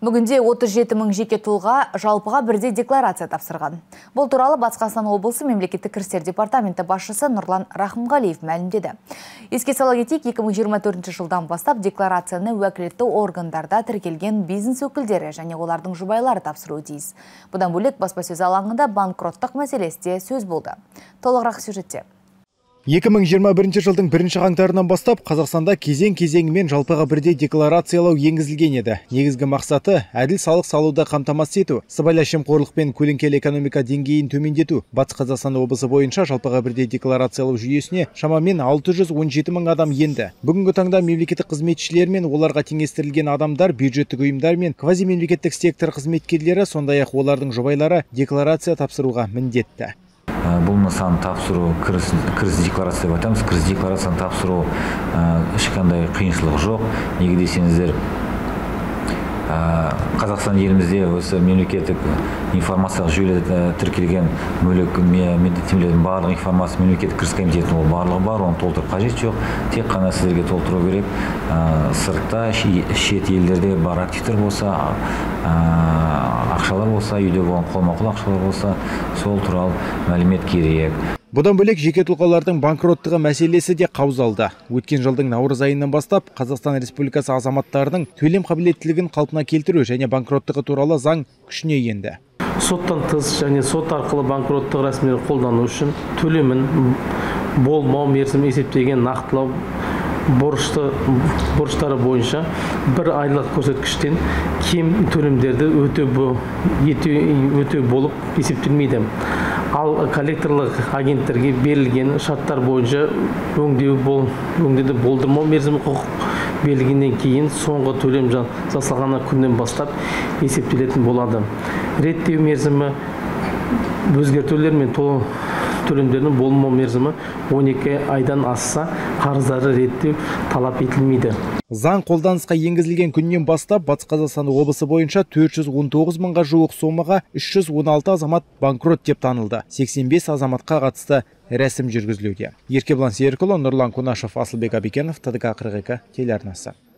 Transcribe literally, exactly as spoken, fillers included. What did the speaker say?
Бүгінде отыз жеті мың жеке тұлға жалпыға бірдей декларация тапсырған. Бұл туралы Батыс Қазақстан облысы мемлекеттік кірістер департаменті басшысы Нұрлан Рахымғалиев мәлімдеді. Еске сала кетейік, екі мың жиырма төртінші жылдан бастап декларацияны уәкілетті органдарда тіркелген бизнес өкілдері және олардың жұбайлары тапсыруы тиіс. Бұдан бөлек баспасөз алаңында банкроттық мәселесі де сөз болды. Толығырақ сюжетте. екі мың жиырма бірінші жылдың бірінші қаңтарынан бастап Қазақстанда кезең-кезеңімен жалпыға бірдей декларациялау енгізілген еді. Негізгі мақсаты әділ салық салуды қамтамасыз ету, сыбайлас жемқорлық пен көлеңкелі экономика деңгейін төмендету. Батыс Қазақстан облысы бойынша жалпыға бірдей декларациялау жүйесіне шамамен алты жүз он жеті мың адам енді. Бүгінгі таңда мемлекеттік қызметшілер мен оларға теңестірілген адамдар, бюджеттік ұйымдар мен квазимемлекеттік сектор қызметкерлері, сондай-ақ олардың жұбайлары декларация тапсыруға міндетті. Бұл нысан тапсыру кіріс декларация деп айтамыз. Кіріс декларацияны тапсыру ешқандай қиыншылық жоқ. Неге десеңіздер, Қазақстан елімізде осы мемлекеттік информациялық жүйелерде тіркелген мүлік міндеттемелердің барлық информация мемлекеттік кіріс комитетінің ол барлығы бар, оны толтырып қажет жоқ. Тек қана сіздерге толтыру керек. Сыртта, шет елдерде бар активтер болса, ақшалар болса, үйде болған қолма-қол ақшалар болса, сол туралы мәлімет керек. Бұдан бөлек жеке тұлғалардың банкроттығы мәселесі де қаузалды. Өткен жылдың наурыз айынан бастап Қазақстан Республикасы азаматтарының төлем қабілеттілігін қалпына келтіру және банкроттығы туралы заң күшіне енді. Соттан тыс және сот арқылы банкроттық рәсімдерді қолдану үшін төлемін болмау мерзімі есептеген нақтылау борышты борыштары бойынша бір айлық көрсеткіштен кем төлемдерді өтеу болып есептелмейді. Ал коллекторлық агенттерге берілген шарттар бойынша өңдеуді болдырмау мерзімі құқық берілгеннен кейін соңғы төлем жасалған күннен бастап есептелетін болады. Реттеу мерзімі өзгертулер мен төлемдердің болмау мерзімі он екі айдан асса, қарыздарды реттеу талап етілмейді. Заң қолданысқа енгізілген күннен бастап Батыс Қазақстан облысы бойынша төрт жүз он тоғыз мыңға жуық сомаға үш жүз он алты азамат банкрот деп танылды. сексен бес азаматқа қатысты рәсім жүргізілуде. Еркебұлан Серікұлы, Нұрлан Кунашев, Асылбек Абикенов, Т Д К қырық екі телеарнасы.